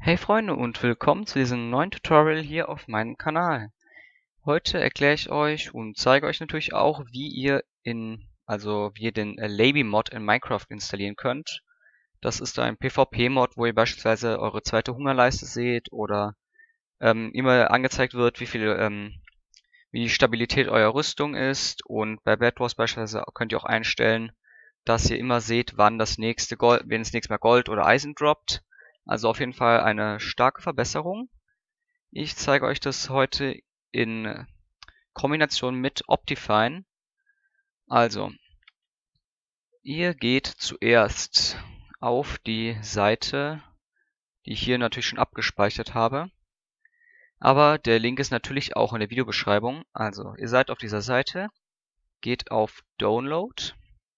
Hey Freunde und willkommen zu diesem neuen Tutorial hier auf meinem Kanal. Heute erkläre ich euch und zeige euch natürlich auch, wie ihr den Laby-Mod in Minecraft installieren könnt. Das ist ein PvP-Mod, wo ihr beispielsweise eure zweite Hungerleiste seht oder immer angezeigt wird, wie die Stabilität eurer Rüstung ist. Und bei Bed Wars beispielsweise könnt ihr auch einstellen, dass ihr immer seht, wenn das nächste Mal Gold oder Eisen droppt. Also auf jeden Fall eine starke Verbesserung. Ich zeige euch das heute in Kombination mit Optifine. Also, ihr geht zuerst auf die Seite, die ich hier natürlich schon abgespeichert habe. Aber der Link ist natürlich auch in der Videobeschreibung. Also, ihr seid auf dieser Seite, geht auf Download.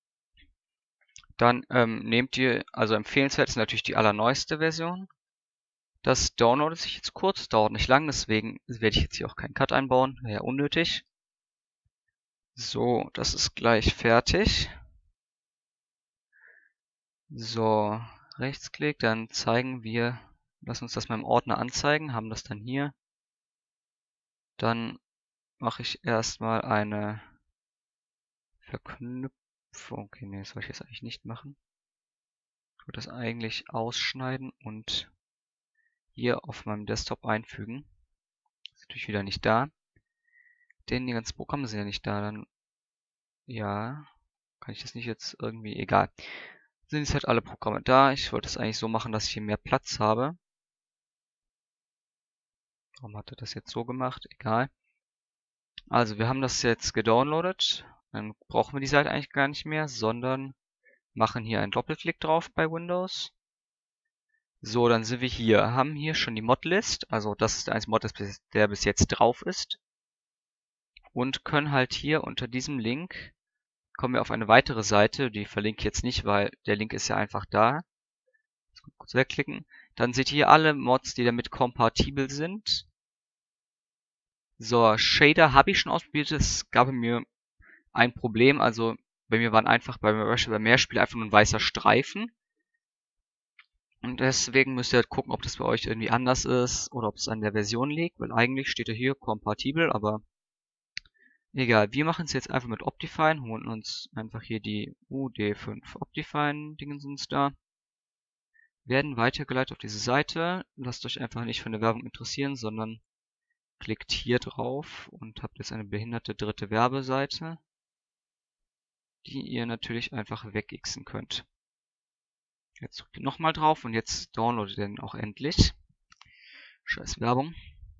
Dann nehmt ihr, also empfehlenswert ist natürlich die allerneueste Version. Das downloadet sich jetzt kurz, dauert nicht lang, deswegen werde ich jetzt hier auch keinen Cut einbauen, wäre ja unnötig. So, das ist gleich fertig. So, Rechtsklick, dann lass uns das mal im Ordner anzeigen, haben das dann hier. Dann mache ich erstmal eine Verknüpfung. Okay, nee, das soll ich jetzt eigentlich nicht machen. Ich würde das eigentlich ausschneiden und hier auf meinem Desktop einfügen. Ist natürlich wieder nicht da. Denn die ganzen Programme sind ja nicht da. Dann, ja, kann ich das nicht jetzt irgendwie, egal. Sind jetzt halt alle Programme da. Ich wollte es eigentlich so machen, dass ich hier mehr Platz habe. Warum hat er das jetzt so gemacht? Egal. Also, wir haben das jetzt gedownloadet. Dann brauchen wir die Seite eigentlich gar nicht mehr, sondern machen hier einen Doppelklick drauf bei Windows. So, dann sind wir hier, haben hier schon die Modlist, also das ist der einzige Mod, der bis jetzt drauf ist. Und können halt hier unter diesem Link, kommen wir auf eine weitere Seite, die verlinke ich jetzt nicht, weil der Link ist ja einfach da. Kurz wegklicken. Dann seht ihr hier alle Mods, die damit kompatibel sind. So, Shader habe ich schon ausprobiert, es gab mir ein Problem, also bei mir waren einfach beim Mehrspiel einfach nur ein weißer Streifen. Und deswegen müsst ihr halt gucken, ob das bei euch irgendwie anders ist oder ob es an der Version liegt, weil eigentlich steht ja hier kompatibel, aber egal. Wir machen es jetzt einfach mit Optifine, holen uns einfach hier die UD5 Optifine-Dingensens da. Werden weitergeleitet auf diese Seite. Lasst euch einfach nicht von der Werbung interessieren, sondern klickt hier drauf und habt jetzt eine behinderte dritte Werbeseite, die ihr natürlich einfach wegixen könnt. Jetzt drückt ihr nochmal drauf und jetzt downloadet ihr den auch endlich. Scheiß Werbung.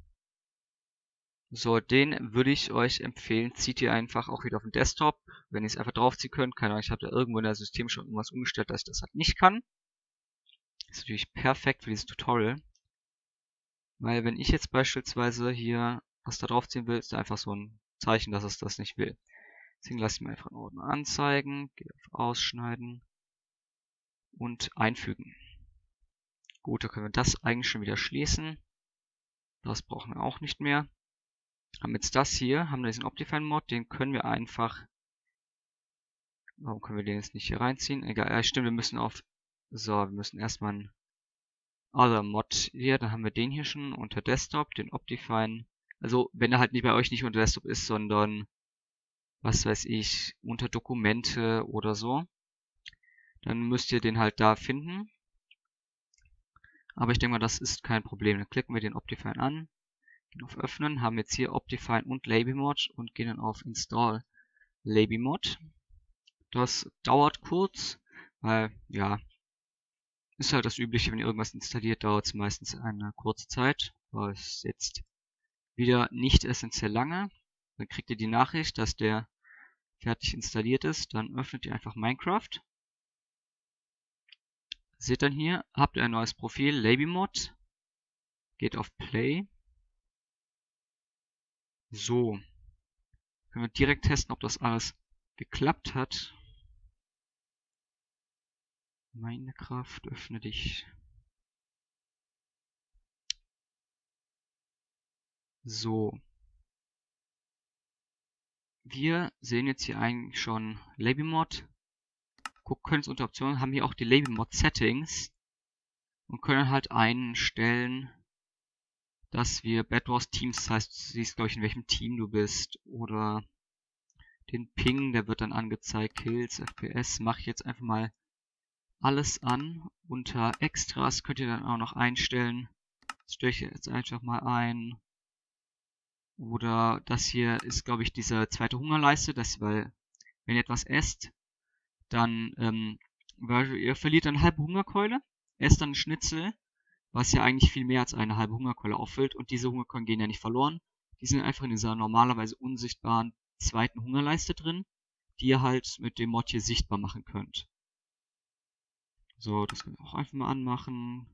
So, den würde ich euch empfehlen, zieht ihr einfach auch wieder auf den Desktop, wenn ihr es einfach draufziehen könnt. Keine Ahnung, ich habe da irgendwo in der System schon irgendwas umgestellt, dass ich das halt nicht kann. Das ist natürlich perfekt für dieses Tutorial. Weil wenn ich jetzt beispielsweise hier was da draufziehen will, ist da einfach so ein Zeichen, dass es das nicht will. Deswegen lasse ich mir einfach einen Ordner anzeigen, gehe auf Ausschneiden und einfügen. Gut, da können wir das eigentlich schon wieder schließen. Das brauchen wir auch nicht mehr. Haben jetzt das hier, haben wir diesen Optifine-Mod, den können wir einfach... Warum können wir den jetzt nicht hier reinziehen? Egal, ja, stimmt, wir müssen wir müssen erstmal einen Other Mod hier, dann haben wir den hier schon unter Desktop, den Optifine. Also, wenn er halt nicht bei euch nicht unter Desktop ist, sondern, was weiß ich, unter Dokumente oder so, dann müsst ihr den halt da finden. Aber ich denke mal, das ist kein Problem. Dann klicken wir den Optifine an, gehen auf Öffnen, haben jetzt hier Optifine und Laby-Mod und gehen dann auf Install Laby-Mod. Das dauert kurz, weil, ja, ist halt das Übliche, wenn ihr irgendwas installiert, dauert es meistens eine kurze Zeit. Aber es ist jetzt wieder nicht essentiell lange. Dann kriegt ihr die Nachricht, dass der fertig installiert ist. Dann öffnet ihr einfach Minecraft. Seht dann hier, habt ihr ein neues Profil, Laby-Mod. Geht auf Play. So. Können wir direkt testen, ob das alles geklappt hat. Minecraft, öffne dich. So. Wir sehen jetzt hier eigentlich schon Laby-Mod. Können es unter Optionen, haben hier auch die Laby-Mod Settings. und können halt einstellen, dass wir Bed Wars Teams, das heißt, du siehst, glaube ich, in welchem Team du bist, oder den Ping, der wird dann angezeigt, Kills, FPS, mache ich jetzt einfach mal alles an. Unter Extras könnt ihr dann auch noch einstellen, das stelle ich jetzt einfach mal ein. Oder das hier ist, glaube ich, diese zweite Hungerleiste, weil wenn ihr etwas esst, dann weil ihr verliert eine halbe Hungerkeule, esst dann einen Schnitzel, was ja eigentlich viel mehr als eine halbe Hungerkeule auffüllt, und diese Hungerkeulen gehen ja nicht verloren. Die sind einfach in dieser normalerweise unsichtbaren zweiten Hungerleiste drin, die ihr halt mit dem Mod hier sichtbar machen könnt. So, das können wir auch einfach mal anmachen.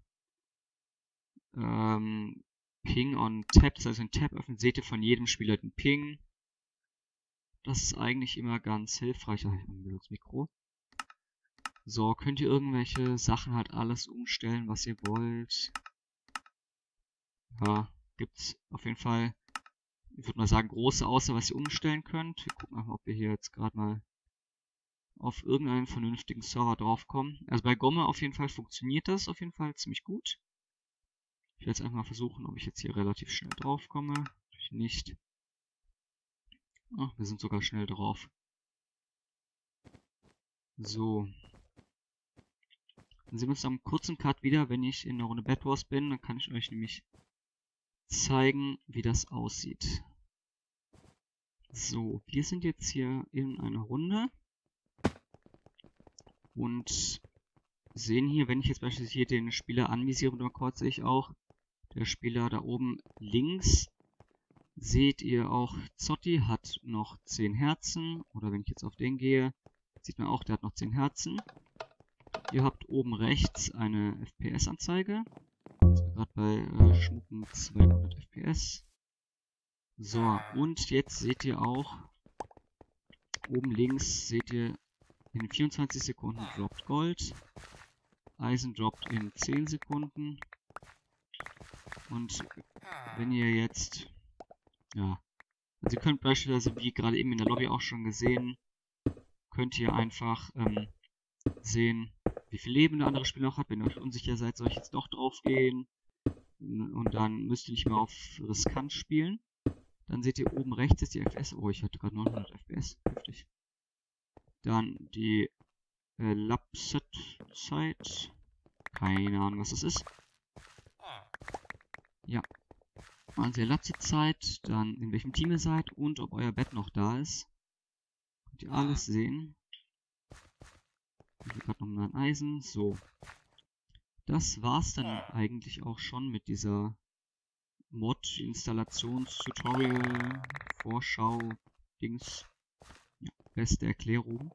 Ping on Tab, das heißt, wenn Tab öffnet, seht ihr von jedem Spieler den Ping. Das ist eigentlich immer ganz hilfreich. Ich benutze das Mikro. So, könnt ihr irgendwelche Sachen halt alles umstellen, was ihr wollt. Ja, gibt's auf jeden Fall, ich würde mal sagen, große Auswahl, was ihr umstellen könnt. Wir gucken mal, ob wir hier jetzt gerade mal auf irgendeinen vernünftigen Server draufkommen. Also bei Gomme auf jeden Fall funktioniert das auf jeden Fall ziemlich gut. Ich werde jetzt einfach mal versuchen, ob ich jetzt hier relativ schnell drauf komme. Natürlich nicht. Ach, wir sind sogar schnell drauf. So. Dann sehen wir uns am kurzen Cut wieder, wenn ich in der Runde Bed Wars bin. Dann kann ich euch nämlich zeigen, wie das aussieht. So, wir sind jetzt hier in einer Runde. Und sehen hier, wenn ich jetzt beispielsweise hier den Spieler anvisiere mit dem Akkord, sehe ich auch, der Spieler da oben links, seht ihr auch, Zotti hat noch 10 Herzen. Oder wenn ich jetzt auf den gehe, sieht man auch, der hat noch 10 Herzen. Ihr habt oben rechts eine FPS-Anzeige. Gerade bei schmucken 200 FPS. So, und jetzt seht ihr auch, oben links seht ihr, in 24 Sekunden droppt Gold. Eisen droppt in 10 Sekunden. Und wenn ihr jetzt, ja, also ihr könnt beispielsweise, wie gerade eben in der Lobby auch schon gesehen, könnt ihr einfach sehen, wie viel Leben der andere Spieler noch hat. Wenn ihr euch unsicher seid, soll ich jetzt doch drauf gehen. Und dann müsst ihr nicht mehr auf riskant spielen. Dann seht ihr oben rechts ist die FPS. Oh, ich hatte gerade 900 FPS. Heftig. Dann die Lapset-Zeit. Keine Ahnung, was das ist. Ja. Also ihr Lapset-Zeit, dann in welchem Team ihr seid und ob euer Bett noch da ist. Könnt ihr alles sehen. Ich habe gerade nochmal ein Eisen. So. Das war's dann eigentlich auch schon mit dieser Mod-Installations-Tutorial, Vorschau, Dings. Ja, beste Erklärung.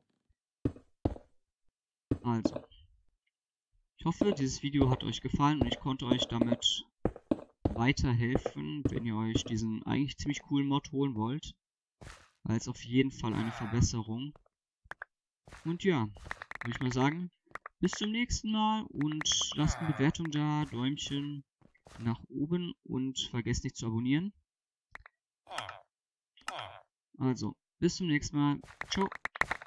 Also. Ich hoffe, dieses Video hat euch gefallen und ich konnte euch damit weiterhelfen, wenn ihr euch diesen eigentlich ziemlich coolen Mod holen wollt. Weil es auf jeden Fall eine Verbesserung. Und ja, würde ich mal sagen, bis zum nächsten Mal und lasst eine Bewertung da, Däumchen nach oben und vergesst nicht zu abonnieren. Also, bis zum nächsten Mal. Ciao.